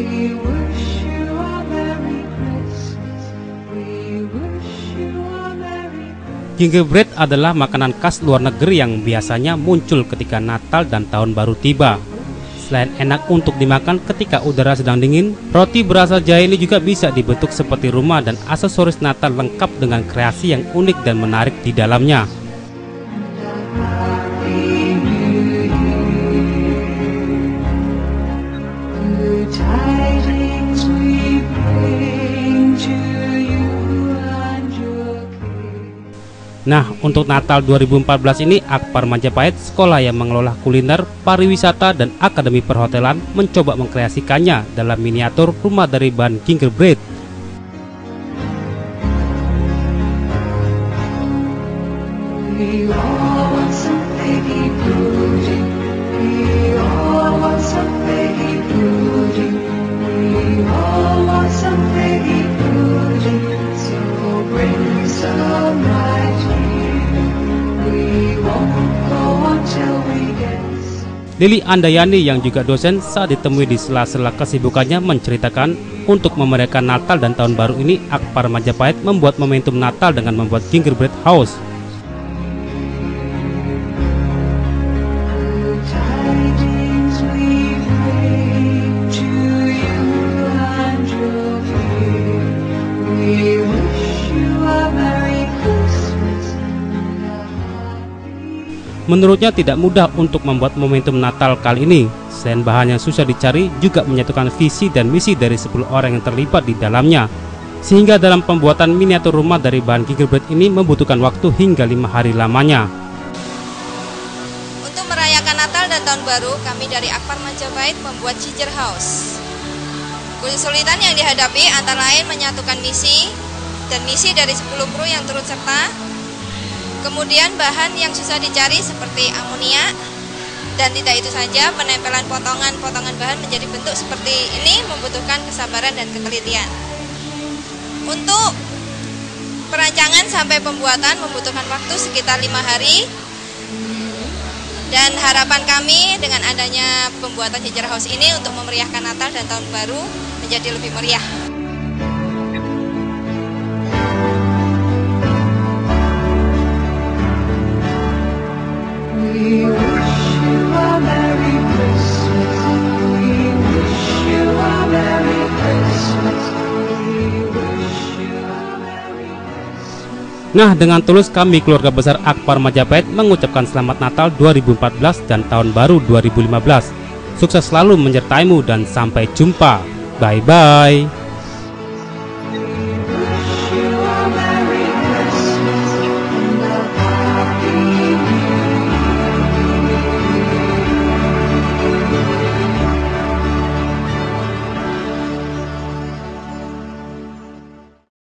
Gingerbread adalah makanan khas luar negeri yang biasanya muncul ketika Natal dan Tahun Baru tiba. Selain enak untuk dimakan ketika udara sedang dingin, roti berasal Jawa ini juga bisa dibentuk seperti rumah dan aksesoris Natal lengkap dengan kreasi yang unik dan menarik di dalamnya. Nah, untuk Natal 2014 ini, Akbar Majapahit, sekolah yang mengelola kuliner, pariwisata, dan akademi perhotelan, mencoba mengkreasikannya dalam miniatur rumah dari bahan gingerbread. Lili Andayani yang juga dosen saat ditemui di sela-sela kesibukannya menceritakan untuk memeriahkan Natal dan Tahun Baru ini, Akbar Majapahit membuat momentum Natal dengan membuat gingerbread house. Menurutnya tidak mudah untuk membuat momentum Natal kali ini. Selain bahan yang susah dicari, juga menyatukan visi dan misi dari 10 orang yang terlibat di dalamnya. Sehingga dalam pembuatan miniatur rumah dari bahan gingerbread ini membutuhkan waktu hingga 5 hari lamanya. Untuk merayakan Natal dan Tahun Baru, kami dari Akbar Majapahit membuat ginger house. Kesulitan yang dihadapi antara lain menyatukan misi dan misi dari 10 kru yang turut serta. Kemudian bahan yang susah dicari seperti amonia, dan tidak itu saja, penempelan potongan-potongan bahan menjadi bentuk seperti ini membutuhkan kesabaran dan ketelitian. Untuk perancangan sampai pembuatan membutuhkan waktu sekitar 5 hari, dan harapan kami dengan adanya pembuatan ginger house ini untuk memeriahkan Natal dan Tahun Baru menjadi lebih meriah. Nah, dengan tulus kami keluarga besar Akbar Majapahit mengucapkan Selamat Natal 2014 dan Tahun Baru 2015. Sukses selalu menyertaimu dan sampai jumpa. Bye-bye.